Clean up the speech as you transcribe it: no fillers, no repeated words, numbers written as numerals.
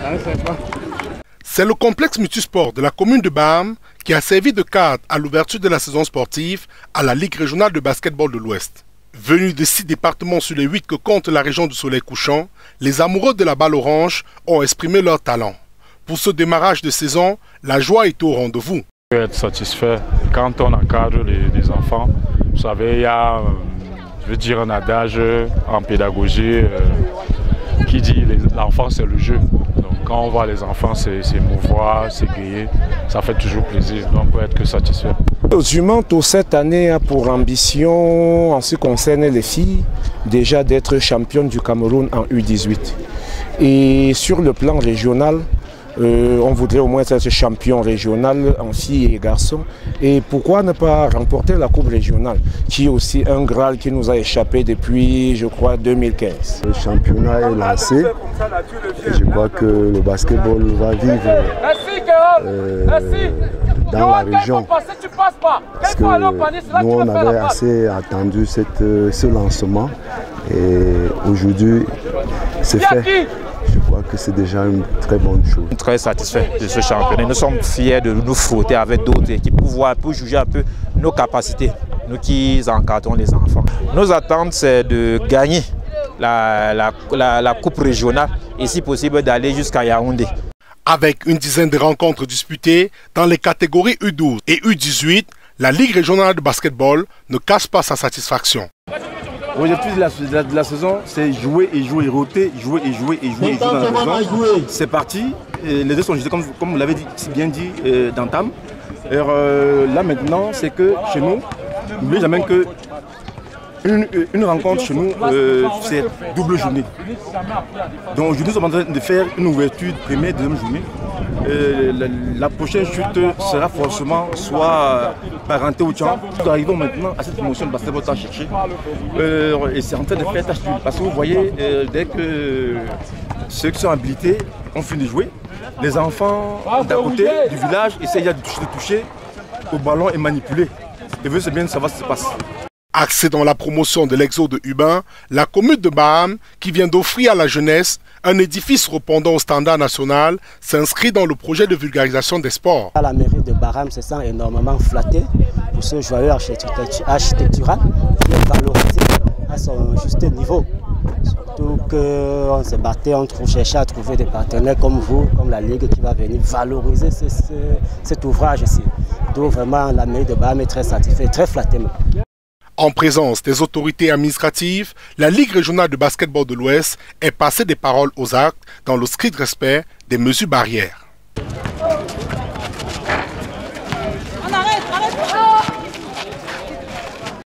C'est le complexe multisport de la commune de Baham qui a servi de cadre à l'ouverture de la saison sportive à la Ligue régionale de basketball de l'Ouest. Venus de 6 départements sur les 8 que compte la région du Soleil couchant, les amoureux de la balle orange ont exprimé leur talent. Pour ce démarrage de saison, la joie est au rendez-vous. On peut être satisfait quand on encadre les enfants. Vous savez, il y a un adage en pédagogie qui dit l'enfant c'est le jeu. Donc quand on voit les enfants s'émouvoir, s'égayer, ça fait toujours plaisir. Donc on peut être que satisfait. Zumanto cette année a pour ambition, en ce qui concerne les filles, déjà d'être championne du Cameroun en U18. Et sur le plan régional, on voudrait au moins être champion régional en filles et garçons. Et pourquoi ne pas remporter la coupe régionale, qui est aussi un Graal qui nous a échappé depuis, je crois, 2015. Le championnat est lancé. Et je crois que le basketball va vivre dans la région. Parce que nous, on avait assez attendu ce lancement. Et aujourd'hui, c'est fait. Je crois que c'est déjà une très bonne chose. Très satisfait de ce championnat. Nous sommes fiers de nous frotter avec d'autres équipes pour juger un peu nos capacités, nous qui encadrons les enfants. Nos attentes, c'est de gagner la coupe régionale et si possible d'aller jusqu'à Yaoundé. Avec une dizaine de rencontres disputées dans les catégories U12 et U18, la Ligue régionale de basketball ne cache pas sa satisfaction. L'objectif de la saison, c'est jouer et jouer, roter, jouer et jouer et jouer dans la saison. C'est parti. Et les deux sont jetés comme vous l'avez si bien dit d'entame. Là maintenant, c'est que chez nous, n'oubliez jamais que une rencontre chez nous, c'est double journée. Donc aujourd'hui, nous sommes en train de faire une ouverture première, deuxième journée. La prochaine chute sera forcément soit parenté au champ. Nous arrivons maintenant à cette promotion de basketball à chercher. Et c'est en train de faire tâche d'huile. Parce que vous voyez, dès que ceux qui sont habilités ont fini de jouer, les enfants d'à côté du village essayent de toucher au ballon et manipuler. Et vous, c'est bien de savoir ce qui se passe. Axée dans la promotion de l'exode urbain, la commune de Baham, qui vient d'offrir à la jeunesse un édifice répondant au standard national, s'inscrit dans le projet de vulgarisation des sports. La mairie de Baham se sent énormément flattée pour ce joyau architectural qui est valorisé à son juste niveau. Surtout qu'on se battait, on cherchait à trouver des partenaires comme vous, comme la Ligue qui va venir valoriser cet ouvrage-ci. Donc vraiment la mairie de Baham est très satisfaite, très flattée. En présence des autorités administratives, la Ligue régionale de basketball de l'Ouest est passée des paroles aux actes dans le strict respect des mesures barrières. On arrête.